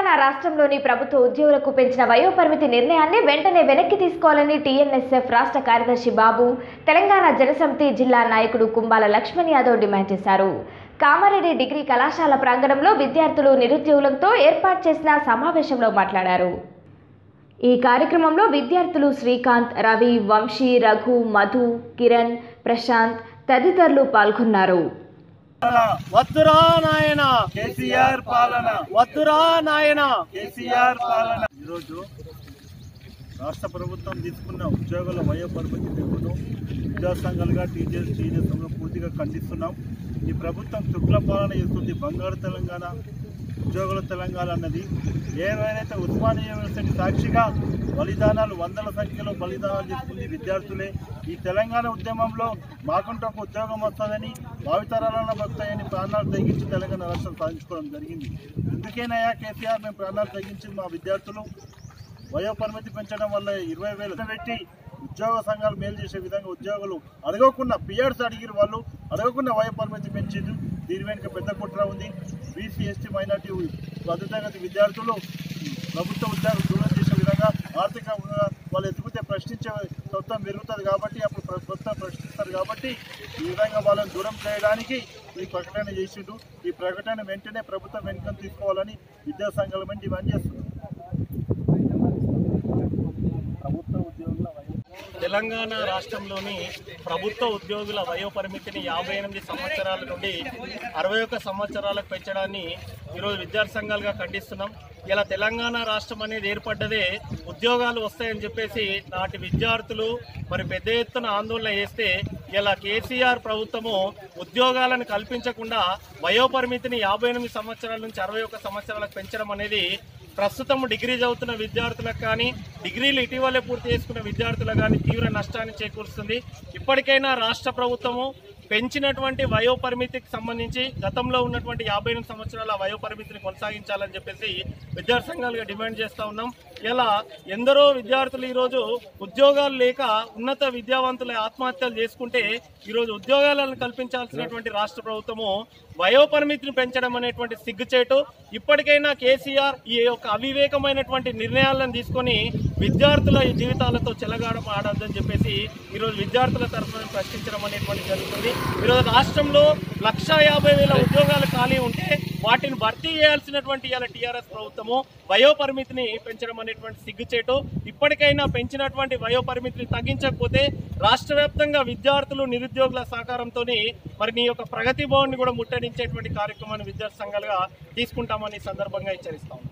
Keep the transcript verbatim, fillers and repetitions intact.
తెలంగాణ రాష్ట్రంలోని ప్రభుత్వ ఉద్యోగులకు పెంచిన వయోపరిమితి నిర్ణయాన్ని వెంటనే వెనక్కి తీసుకోవాలని టీఎన్ఎస్ఎఫ్ రాష్ట్ర కార్యదర్శి బాబు, తెలంగాణ జనసమితి జిల్లా నాయకుడు కుంబాల లక్ష్మణ్ యాదవ్ డిమాండ్ చేశారు. కామారెడ్డి డిగ్రీ కళాశాల ప్రాంగణంలో విద్యార్థులు, నిరుద్యోగులతో ఏర్పాటు చేసిన సమావేశంలో మాట్లాడారు. ఈ కార్యక్రమంలో విద్యార్థులు శ్రీకాంత్, రవి, వంశీ, రఘు, మధు, కిరణ్, ప్రశాంత్ తదితరులు పాల్గొన్నారు. వద్దురా నాయన కేసీఆర్ పాలన, వద్దురా నాయన కేసీఆర్ పాలన. ఈరోజు రాష్ట్ర ప్రభుత్వం తీసుకున్న ఉద్యోగుల వయోపరిమితి పెంపును విద్యా సంఘాలుగా టీచర్స్ టీచర్స్ పూర్తిగా ఖండిస్తున్నాం. ఈ ప్రభుత్వం తుగ్ల పాలన చేస్తుంది. బంగారు తెలంగాణ, ఉద్యోగుల తెలంగాణ అన్నది ఏవైతే ఉస్మానియా యూనివర్సిటీ సాక్షిగా బలిదానాలు, వందల సంఖ్యలో బలిదానాలు చేసుకుంది విద్యార్థులే. ఈ తెలంగాణ ఉద్యమంలో మాకుంటూ ఒక ఉద్యోగం వస్తుందని, భావితరాలను వస్తాయని ప్రాణాలు తగ్గించి తెలంగాణ రాష్ట్రం సాధించుకోవడం జరిగింది. ఎందుకేనయ్యా కేసీఆర్ మేము ప్రాణాలు తగ్గించి మా విద్యార్థులు వయోపరిమితి పెంచడం వల్ల ఇరవై వేలు పెట్టి ఉద్యోగ సంఘాలు మేలు చేసే విధంగా ఉద్యోగులు అడగకుండా పిఎడ్స్ అడిగిన వాళ్ళు అడగకుండా వయోపరిమితి పెంచింది. దీని వెనుక పెద్ద కుట్ర ఉంది. బీసీ, ఎస్టీ, మైనార్టీ మధ్యతరగతి విద్యార్థులు ప్రభుత్వ ఉద్యోగులు దూరం చేసే విధంగా ఆర్థికంగా వాళ్ళు ఎత్తుకుతే ప్రశ్నించే తత్వం పెరుగుతుంది కాబట్టి అప్పుడు ప్రభుత్వం ప్రశ్నిస్తారు కాబట్టి ఈ విధంగా వాళ్ళని దూరం చేయడానికి ఈ ప్రకటన చేసిండు. ఈ ప్రకటన వెంటనే ప్రభుత్వం వెనుక తీసుకోవాలని విద్యా సంఘాల మంది డిమాండ్ చేస్తున్నారు. తెలంగాణ రాష్ట్రంలోని ప్రభుత్వ ఉద్యోగుల వయోపరిమితిని యాభై ఎనిమిది సంవత్సరాల నుండి అరవై ఒక్క సంవత్సరాలకు పెంచడాన్ని ఈరోజు విద్యార్థి సంఘాలుగా ఖండిస్తున్నాం. ఇలా తెలంగాణ రాష్ట్రం అనేది ఏర్పడ్డదే ఉద్యోగాలు వస్తాయని చెప్పేసి నాటి విద్యార్థులు మరి పెద్ద ఎత్తున ఆందోళన చేస్తే ఇలా కేసీఆర్ ప్రభుత్వము ఉద్యోగాలను కల్పించకుండా వయోపరిమితిని యాభై ఎనిమిది సంవత్సరాల నుంచి అరవై ఒక్క సంవత్సరాలకు పెంచడం అనేది ప్రస్తుతం డిగ్రీ చదువుతున్న విద్యార్థులకు కానీ, డిగ్రీలు ఇటీవలే పూర్తి చేసుకున్న విద్యార్థులకు కానీ తీవ్ర నష్టాన్ని చేకూరుస్తుంది. ఇప్పటికైనా రాష్ట్ర ప్రభుత్వము పెంచినటువంటి వయోపరిమితికి సంబంధించి గతంలో ఉన్నటువంటి యాభై ఎనిమిది సంవత్సరాల వయోపరిమితిని కొనసాగించాలని చెప్పేసి విద్యార్థి సంఘాలుగా డిమాండ్ చేస్తూ ఉన్నాం. ఇలా ఎందరో విద్యార్థులు ఈరోజు ఉద్యోగాలు లేక ఉన్నత విద్యావంతుల ఆత్మహత్యలు చేసుకుంటే ఈరోజు ఉద్యోగాలను కల్పించాల్సినటువంటి రాష్ట్ర ప్రభుత్వము వయోపరిమితిని పెంచడం అనేటువంటి సిగ్గుచేటు. ఇప్పటికైనా కేసీఆర్ ఈ యొక్క అవివేకమైనటువంటి నిర్ణయాలను తీసుకొని విద్యార్థుల జీవితాలతో చెలగాడం ఆడొద్దని చెప్పేసి ఈరోజు విద్యార్థుల తరఫున ప్రశ్నించడం అనేటువంటి జరుగుతుంది. ఈరోజు రాష్ట్రంలో లక్ష యాభై వేల ఉద్యోగాలు ఖాళీ ఉంటే వాటిని భర్తీ చేయాల్సినటువంటి ఇవాళ టీఆర్ఎస్ ప్రభుత్వము వయోపరిమితిని పెంచడం అనేటువంటి సిగ్గుచేటు. ఇప్పటికైనా పెంచినటువంటి వయోపరిమితిని తగ్గించకపోతే రాష్ట్ర వ్యాప్తంగా విద్యార్థులు, నిరుద్యోగుల సహకారంతో మరి నీ యొక్క ప్రగతి భవన్ ని కూడా ముట్టడించేటువంటి కార్యక్రమాన్ని విద్యార్థి సంఘాలుగా తీసుకుంటామని సందర్భంగా హెచ్చరిస్తాం.